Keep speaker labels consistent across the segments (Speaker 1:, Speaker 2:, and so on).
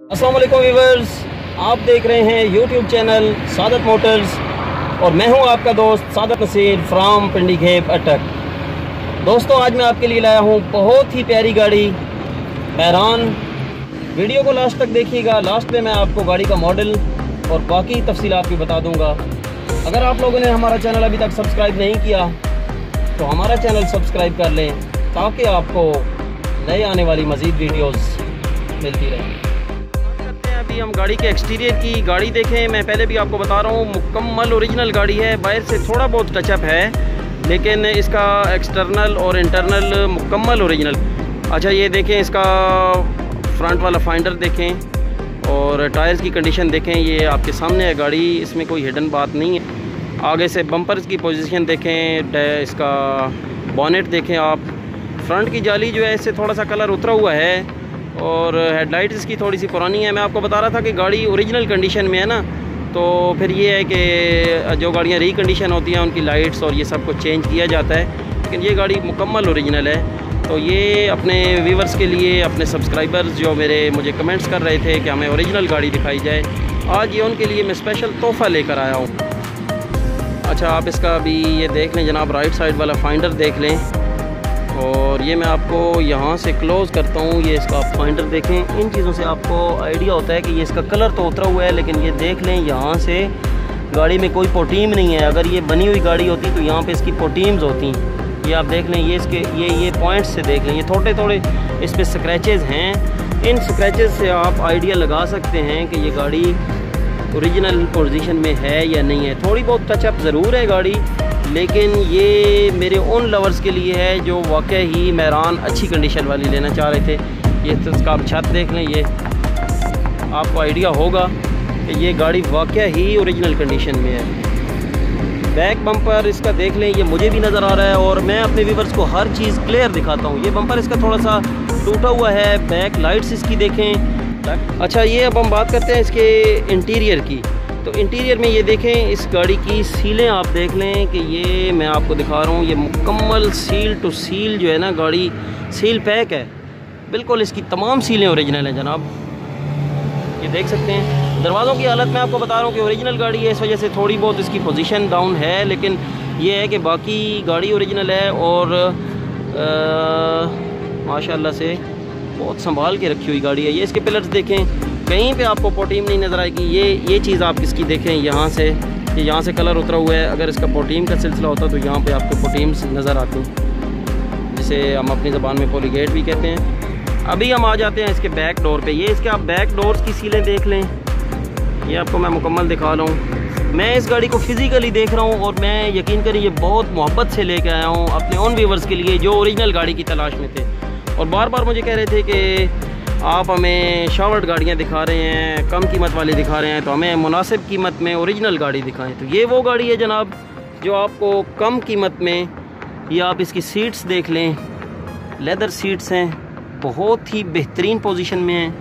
Speaker 1: अस्सलाम वालेकुम व्यूअर्स, आप देख रहे हैं यूट्यूब चैनल सादत मोटर्स और मैं हूं आपका दोस्त सादत नसीर फ्राम पिंडी घेप अटक। दोस्तों, आज मैं आपके लिए लाया हूं बहुत ही प्यारी गाड़ी मैरान। वीडियो को लास्ट तक देखिएगा। लास्ट में मैं आपको गाड़ी का मॉडल और बाकी तफसीलात भी बता दूंगा। अगर आप लोगों ने हमारा चैनल अभी तक सब्सक्राइब नहीं किया तो हमारा चैनल सब्सक्राइब कर लें ताकि आपको नए आने वाली मज़ीद वीडियोस मिलती रहें। अभी हम गाड़ी के एक्सटीरियर की गाड़ी देखें। मैं पहले भी आपको बता रहा हूँ, मुकम्मल ओरिजिनल गाड़ी है। बाहर से थोड़ा बहुत टचअप है लेकिन इसका एक्सटर्नल और इंटरनल मुकम्मल ओरिजिनल। अच्छा, ये देखें, इसका फ्रंट वाला फाइंडर देखें और टायर्स की कंडीशन देखें। ये आपके सामने है गाड़ी, इसमें कोई हिडन बात नहीं है। आगे से बम्पर्स की पोजीशन देखें, इसका बॉनेट देखें आप। फ्रंट की जाली जो है इससे थोड़ा सा कलर उतरा हुआ है और हेडलाइट इसकी थोड़ी सी पुरानी है। मैं आपको बता रहा था कि गाड़ी ओरिजिनल कंडीशन में है ना, तो फिर ये है कि जो गाड़ियाँ रिकंडीशन होती हैं उनकी लाइट्स और ये सब कुछ चेंज किया जाता है, लेकिन ये गाड़ी मुकम्मल ओरिजिनल है। तो ये अपने व्यूवर्स के लिए, अपने सब्सक्राइबर्स जो मुझे कमेंट्स कर रहे थे कि हमें ओरिजिनल गाड़ी दिखाई जाए, आज ये उनके लिए मैं स्पेशल तोहफ़ा लेकर आया हूँ। अच्छा, आप इसका भी ये देख लें जनाब, राइट साइड वाला फाइंडर देख लें और ये मैं आपको यहाँ से क्लोज़ करता हूँ। ये इसका आप फाइंडर देखें। इन चीज़ों से आपको आइडिया होता है कि ये इसका कलर तो उतरा हुआ है, लेकिन ये देख लें यहाँ से गाड़ी में कोई पोटीम नहीं है। अगर ये बनी हुई गाड़ी होती तो यहाँ पे इसकी पोटीम्स होती। ये आप देख लें, ये इसके ये पॉइंट्स से देख लें, ये थोड़े थोड़े इस पर स्क्रैचेज़ हैं। इन स्क्रैचेज़ से आप आइडिया लगा सकते हैं कि ये गाड़ी ओरिजिनल पोजीशन में है या नहीं है। थोड़ी बहुत टचअप ज़रूर है गाड़ी, लेकिन ये मेरे उन लवर्स के लिए है जो वाकई ही मैरान अच्छी कंडीशन वाली लेना चाह रहे थे। ये तो इसका आप छत देख लें, ये आपको आइडिया होगा कि ये गाड़ी वाकई ही ओरिजिनल कंडीशन में है। बैक बम्पर इसका देख लें, ये मुझे भी नज़र आ रहा है और मैं अपने व्यूवर्स को हर चीज़ क्लियर दिखाता हूँ। ये बम्पर इसका थोड़ा सा टूटा हुआ है। बैक लाइट्स इसकी देखें। अच्छा, ये अब हम बात करते हैं इसके इंटीरियर की। तो इंटीरियर में ये देखें, इस गाड़ी की सीलें आप देख लें कि ये मैं आपको दिखा रहा हूँ, ये मुकम्मल सील टू सील जो है ना, गाड़ी सील पैक है बिल्कुल। इसकी तमाम सीलें ओरिजिनल हैं जनाब, ये देख सकते हैं। दरवाज़ों की हालत मैं आपको बता रहा हूँ कि ओरिजिनल गाड़ी है, इस वजह से थोड़ी बहुत इसकी पोजीशन डाउन है, लेकिन ये है कि बाकी गाड़ी ओरिजिनल है और माशाल्लाह से बहुत संभाल के रखी हुई गाड़ी है। ये इसके पिलर्स देखें, कहीं पे आपको पोटीम नहीं नज़र आएगी। ये चीज़ आप इसकी देखें, यहाँ से ये यहाँ से कलर उतरा हुआ है। अगर इसका पोटीम का सिलसिला होता तो यहाँ पे आपको पोटीम्स नज़र आती, जिसे हम अपनी ज़बान में पॉलीगेट भी कहते हैं। अभी हम आ जाते हैं इसके बैक डोर पे। ये इसके आप बैक डोर्स की सीलें देख लें, ये आपको मैं मुकम्मल दिखा रहा हूँ। मैं इस गाड़ी को फिज़िकली देख रहा हूँ और मैं यकीन करिए ये बहुत मोहब्बत से लेकर आया हूँ अपने उन व्यूवर्स के लिए जो ओरिजिनल गाड़ी की तलाश में थे और बार बार मुझे कह रहे थे कि आप हमें शावर्ड गाड़ियाँ दिखा रहे हैं, कम कीमत वाली दिखा रहे हैं, तो हमें मुनासिब कीमत में ओरिजिनल गाड़ी दिखाएं। तो ये वो गाड़ी है जनाब जो आपको कम कीमत में, ये आप इसकी सीट्स देख लें, लेदर सीट्स हैं, बहुत ही बेहतरीन पोजीशन में है।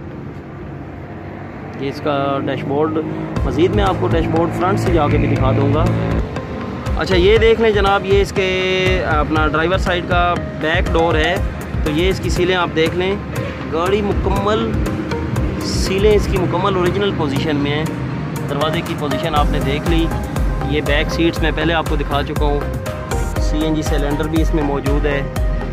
Speaker 1: ये इसका डैशबोर्ड, मज़ीद मैं आपको डैशबोर्ड फ्रंट से जाके भी दिखा दूँगा। अच्छा, ये देख लें जनाब, ये इसके अपना ड्राइवर साइड का बैक डोर है। तो ये इसकी सीलें आप देख लें, गाड़ी मुकम्मल सीलें इसकी मुकम्मल ओरिजिनल पोजीशन में है। दरवाजे की पोजीशन आपने देख ली। ये बैक सीट्स मैं पहले आपको दिखा चुका हूँ। CNG सिलेंडर भी इसमें मौजूद है।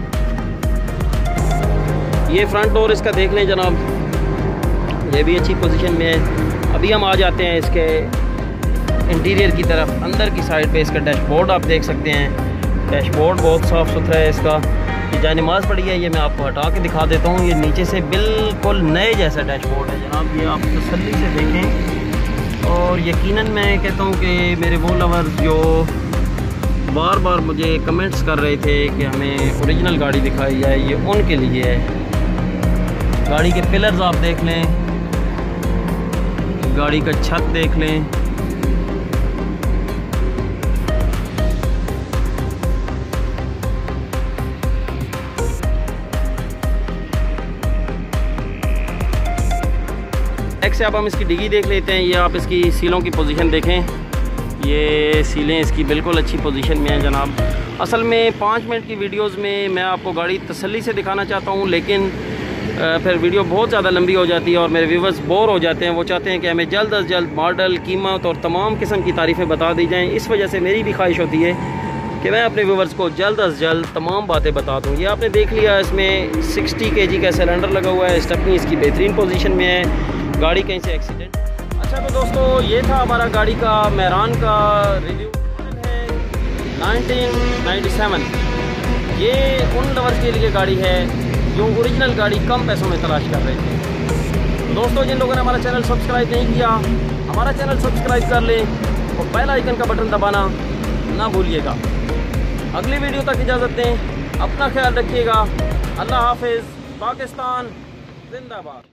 Speaker 1: ये फ्रंट डोर इसका देख लें जनाब, ये भी अच्छी पोजीशन में है। अभी हम आ जाते हैं इसके इंटीरियर की तरफ। अंदर की साइड पे इसका डैशबोर्ड आप देख सकते हैं। डैशबोर्ड बहुत साफ़ सुथरा है इसका। ये जानिमाज़ पड़ी है, ये मैं आपको हटा के दिखा देता हूँ। ये नीचे से बिल्कुल नए जैसा डैशबोर्ड है जनाब, ये आप तसल्ली से देखें। और यकीनन मैं कहता हूँ कि मेरे वो लवर्स जो बार बार मुझे कमेंट्स कर रहे थे कि हमें ओरिजिनल गाड़ी दिखाई जाए, ये उनके लिए है। गाड़ी के पिलर्स आप देख लें, गाड़ी का छत देख लें। एक से अब हम इसकी डिग्गी देख लेते हैं। ये आप इसकी सीलों की पोजीशन देखें, ये सीलें इसकी बिल्कुल अच्छी पोजीशन में हैं जनाब। असल में 5 मिनट की वीडियोस में मैं आपको गाड़ी तसल्ली से दिखाना चाहता हूँ, लेकिन फिर वीडियो बहुत ज़्यादा लंबी हो जाती है और मेरे व्यूवर्स बोर हो जाते हैं। वो चाहते हैं कि हमें जल्द अज जल्द मॉडल, कीमत और तमाम किस्म की तारीफ़ें बता दी जाएँ। इस वजह से मेरी भी ख्वाहिश होती है कि मैं अपने व्यूवर्स को जल्द अज जल्द तमाम बातें बता दूँ। ये आपने देख लिया, इसमें 60 kg का सिलेंडर लगा हुआ है, स्टेपनी इसकी बेहतरीन पोजीशन में है, गाड़ी कहीं से एक्सीडेंट। अच्छा तो दोस्तों, ये था हमारा गाड़ी का मेहरान का रिव्यू है 1997। ये उन लवर्स के लिए गाड़ी है जो ओरिजिनल गाड़ी कम पैसों में तलाश कर रहे थे। दोस्तों, जिन लोगों ने हमारा चैनल सब्सक्राइब नहीं किया, हमारा चैनल सब्सक्राइब कर लें और बेल आइकन का बटन दबाना ना भूलिएगा। अगली वीडियो तक इजाज़त दें, अपना ख्याल रखिएगा। अल्लाह हाफिज़। पाकिस्तान जिंदाबाद।